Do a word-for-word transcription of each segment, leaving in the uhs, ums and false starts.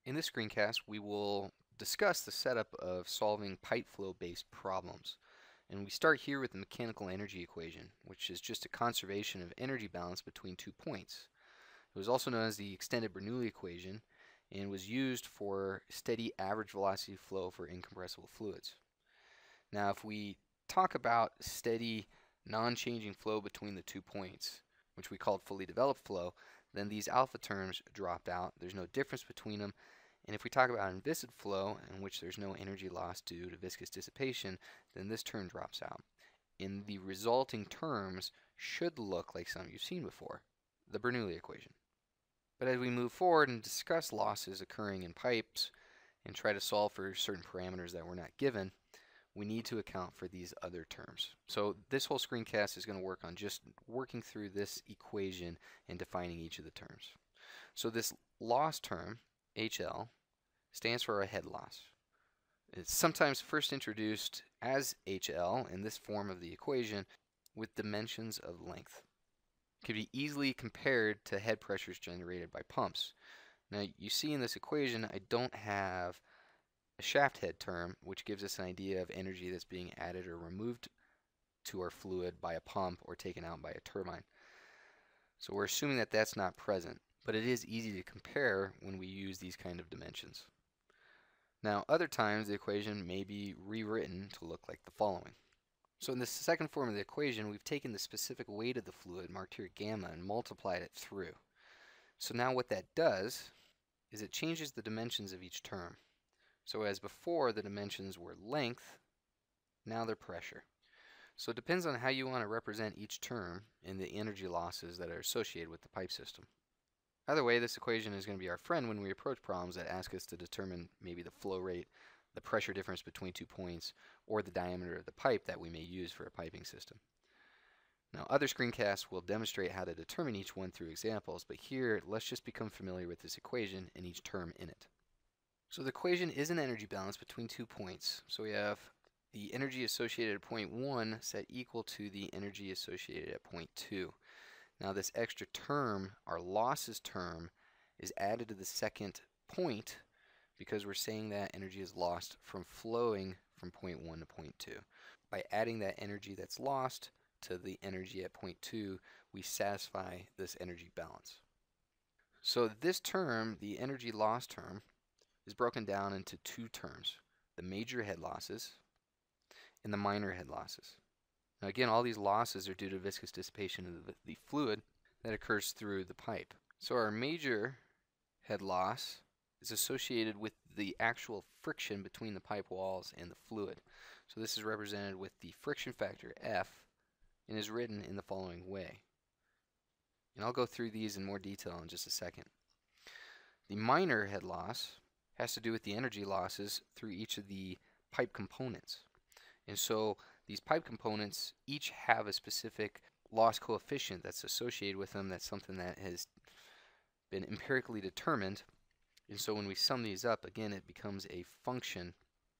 In this screencast, we will discuss the setup of solving pipe flow based problems. And we start here with the mechanical energy equation, which is just a conservation of energy balance between two points. It was also known as the extended Bernoulli equation and was used for steady average velocity flow for incompressible fluids. Now, if we talk about steady non-changing flow between the two points, which we called fully developed flow, then these alpha terms dropped out. There's no difference between them. And if we talk about inviscid flow, in which there's no energy loss due to viscous dissipation, then this term drops out. And the resulting terms should look like some you've seen before, the Bernoulli equation. But as we move forward and discuss losses occurring in pipes and try to solve for certain parameters that were not given, we need to account for these other terms. So this whole screencast is going to work on just working through this equation and defining each of the terms. So this loss term, H L, stands for a head loss. It's sometimes first introduced as H L in this form of the equation with dimensions of length. It can be easily compared to head pressures generated by pumps. Now you see in this equation I don't have a shaft head term, which gives us an idea of energy that's being added or removed to our fluid by a pump or taken out by a turbine. So we're assuming that that's not present, but it is easy to compare when we use these kind of dimensions. Now, other times the equation may be rewritten to look like the following. So in the second form of the equation, we've taken the specific weight of the fluid, marked here gamma, and multiplied it through. So now what that does is it changes the dimensions of each term. So as before the dimensions were length, now they're pressure. So it depends on how you want to represent each term and the energy losses that are associated with the pipe system. Either way, this equation is going to be our friend when we approach problems that ask us to determine maybe the flow rate, the pressure difference between two points, or the diameter of the pipe that we may use for a piping system. Now, other screencasts will demonstrate how to determine each one through examples, but here let's just become familiar with this equation and each term in it. So the equation is an energy balance between two points. So we have the energy associated at point one set equal to the energy associated at point two. Now this extra term, our losses term, is added to the second point because we're saying that energy is lost from flowing from point one to point two. By adding that energy that's lost to the energy at point two, we satisfy this energy balance. So this term, the energy loss term, is broken down into two terms, the major head losses and the minor head losses. Now again, all these losses are due to viscous dissipation of the, the fluid that occurs through the pipe. So our major head loss is associated with the actual friction between the pipe walls and the fluid. So this is represented with the friction factor F and is written in the following way. And I'll go through these in more detail in just a second. The minor head loss has to do with the energy losses through each of the pipe components. And so these pipe components each have a specific loss coefficient that's associated with them. That's something that has been empirically determined. And so when we sum these up, again, it becomes a function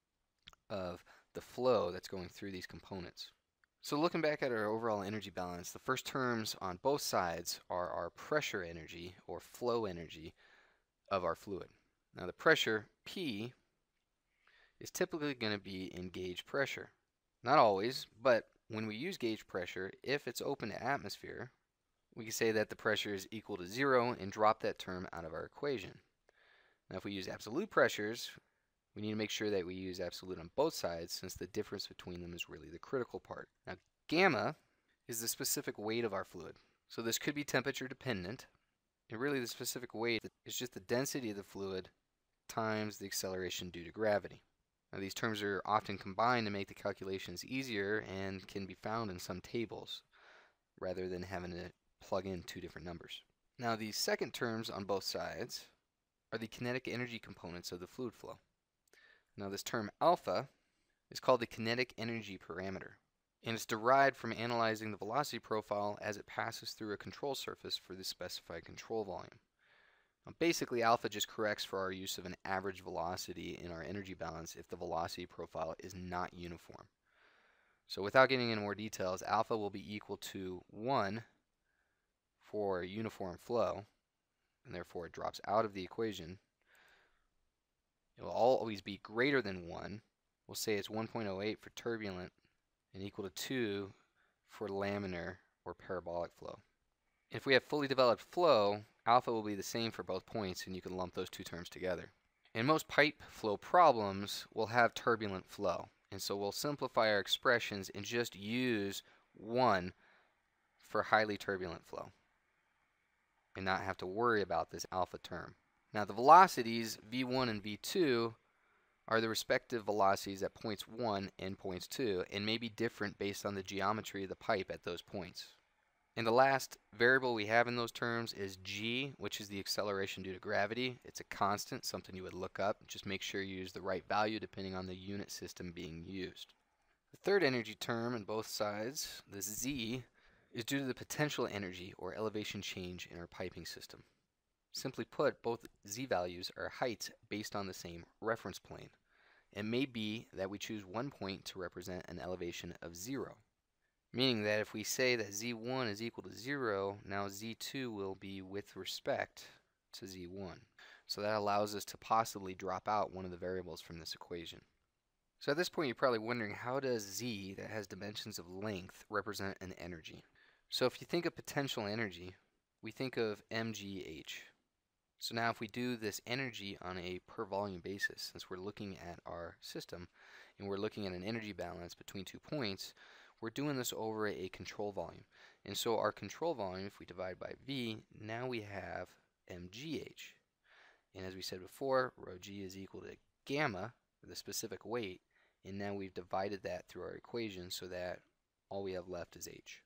of the flow that's going through these components. So looking back at our overall energy balance, the first terms on both sides are our pressure energy or flow energy of our fluid. Now the pressure, P, is typically going to be in gauge pressure. Not always, but when we use gauge pressure, if it's open to atmosphere, we can say that the pressure is equal to zero and drop that term out of our equation. Now if we use absolute pressures, we need to make sure that we use absolute on both sides since the difference between them is really the critical part. Now gamma is the specific weight of our fluid. So this could be temperature dependent, and really the specific weight is just the density of the fluid times the acceleration due to gravity. Now these terms are often combined to make the calculations easier and can be found in some tables rather than having to plug in two different numbers. Now the second terms on both sides are the kinetic energy components of the fluid flow. Now this term alpha is called the kinetic energy parameter, and it's derived from analyzing the velocity profile as it passes through a control surface for the specified control volume. Now basically, alpha just corrects for our use of an average velocity in our energy balance if the velocity profile is not uniform. So without getting into more details, alpha will be equal to one for uniform flow, and therefore it drops out of the equation. It will always be greater than one. We'll say it's one point zero eight for turbulent and equal to two for laminar or parabolic flow. If we have fully developed flow, alpha will be the same for both points, and you can lump those two terms together. In most pipe flow problems, we'll have turbulent flow, and so we'll simplify our expressions and just use one for highly turbulent flow and not have to worry about this alpha term. Now the velocities v one and v two are the respective velocities at points one and points two, and may be different based on the geometry of the pipe at those points. And the last variable we have in those terms is g, which is the acceleration due to gravity. It's a constant, something you would look up. Just make sure you use the right value depending on the unit system being used. The third energy term on both sides, the z, is due to the potential energy or elevation change in our piping system. Simply put, both z values are heights based on the same reference plane. It may be that we choose one point to represent an elevation of zero, meaning that if we say that z one is equal to zero, now z two will be with respect to z one. So that allows us to possibly drop out one of the variables from this equation. So at this point you're probably wondering, how does z that has dimensions of length represent an energy? So if you think of potential energy, we think of mgh. So now if we do this energy on a per volume basis, since we're looking at our system and we're looking at an energy balance between two points, we're doing this over a control volume. And so our control volume, if we divide by v, now we have mgh. And as we said before, rho g is equal to gamma, the specific weight, and now we've divided that through our equation so that all we have left is h.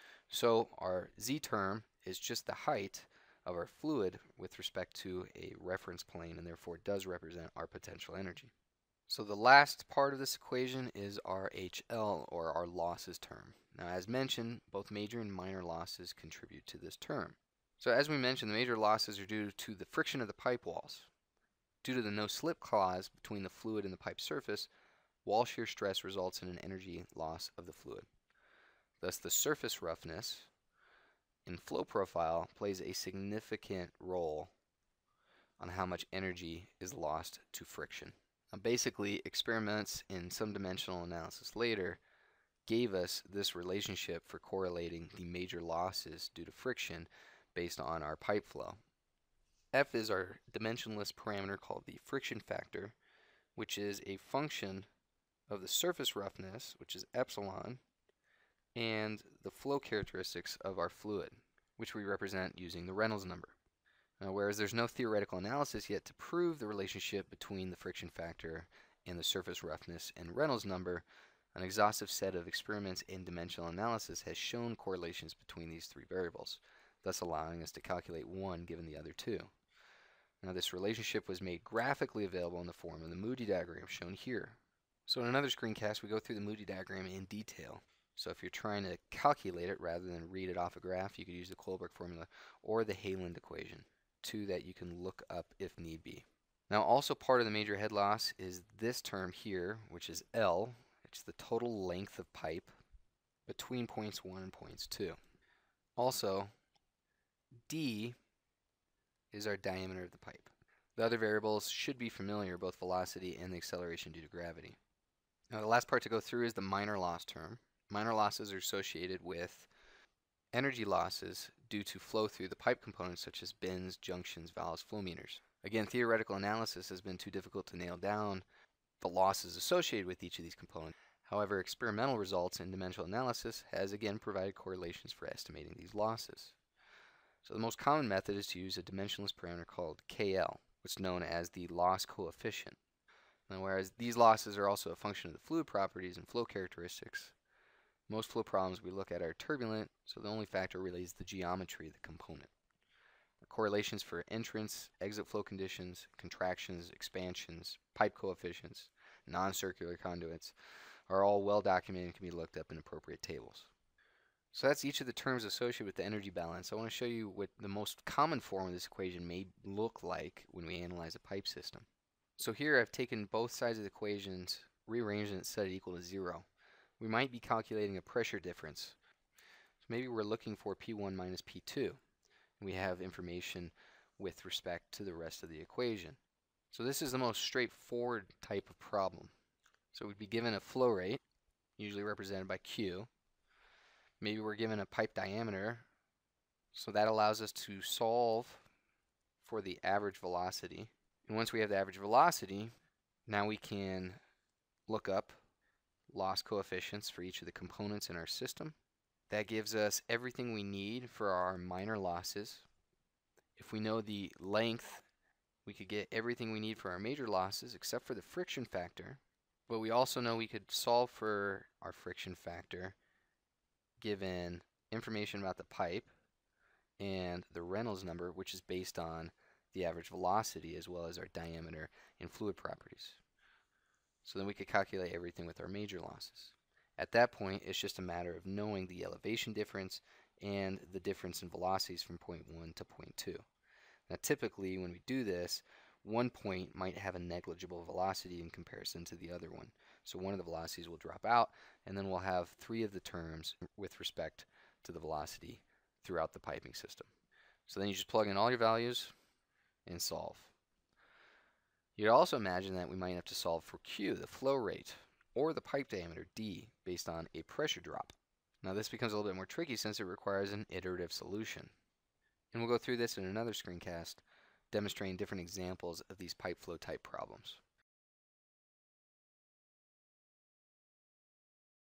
So our z term is just the height of our fluid with respect to a reference plane, and therefore does represent our potential energy. So the last part of this equation is our H L, or our losses term. Now as mentioned, both major and minor losses contribute to this term. So as we mentioned, the major losses are due to the friction of the pipe walls. Due to the no-slip clause between the fluid and the pipe surface, wall shear stress results in an energy loss of the fluid. Thus the surface roughness in flow profile plays a significant role on how much energy is lost to friction. Now basically, experiments in some dimensional analysis later gave us this relationship for correlating the major losses due to friction based on our pipe flow. F is our dimensionless parameter called the friction factor, which is a function of the surface roughness, which is epsilon, and the flow characteristics of our fluid, which we represent using the Reynolds number. Now, whereas there's no theoretical analysis yet to prove the relationship between the friction factor and the surface roughness and Reynolds number, an exhaustive set of experiments in dimensional analysis has shown correlations between these three variables, thus allowing us to calculate one given the other two. Now this relationship was made graphically available in the form of the Moody Diagram shown here. So in another screencast we go through the Moody Diagram in detail. So if you're trying to calculate it rather than read it off a graph, you could use the Kohlberg formula or the Hayland equation, two that you can look up if need be. Now also part of the major head loss is this term here, which is L. It's the total length of pipe between points one and points two. Also, D is our diameter of the pipe. The other variables should be familiar, both velocity and the acceleration due to gravity. Now the last part to go through is the minor loss term. Minor losses are associated with energy losses due to flow through the pipe components such as bins, junctions, valves, flow meters. Again, theoretical analysis has been too difficult to nail down the losses associated with each of these components. However, experimental results in dimensional analysis has again provided correlations for estimating these losses. So the most common method is to use a dimensionless parameter called K L, which is known as the loss coefficient. Now, whereas these losses are also a function of the fluid properties and flow characteristics, most flow problems we look at are turbulent, so the only factor really is the geometry of the component. The correlations for entrance, exit flow conditions, contractions, expansions, pipe coefficients, non-circular conduits are all well documented and can be looked up in appropriate tables. So that's each of the terms associated with the energy balance. I want to show you what the most common form of this equation may look like when we analyze a pipe system. So here I've taken both sides of the equations, rearranged and set it equal to zero. We might be calculating a pressure difference. So maybe we're looking for P one minus P two. And we have information with respect to the rest of the equation. So this is the most straightforward type of problem. So we'd be given a flow rate, usually represented by Q. Maybe we're given a pipe diameter, so that allows us to solve for the average velocity. And once we have the average velocity, now we can look up loss coefficients for each of the components in our system. That gives us everything we need for our minor losses. If we know the length, we could get everything we need for our major losses except for the friction factor. But we also know we could solve for our friction factor given information about the pipe and the Reynolds number, which is based on the average velocity as well as our diameter and fluid properties. So then we could calculate everything with our major losses. At that point, it's just a matter of knowing the elevation difference and the difference in velocities from point one to point two. Now typically when we do this, one point might have a negligible velocity in comparison to the other one. So one of the velocities will drop out, and then we'll have three of the terms with respect to the velocity throughout the piping system. So then you just plug in all your values and solve. You'd also imagine that we might have to solve for Q, the flow rate, or the pipe diameter, D, based on a pressure drop. Now this becomes a little bit more tricky since it requires an iterative solution. And we'll go through this in another screencast, demonstrating different examples of these pipe flow type problems.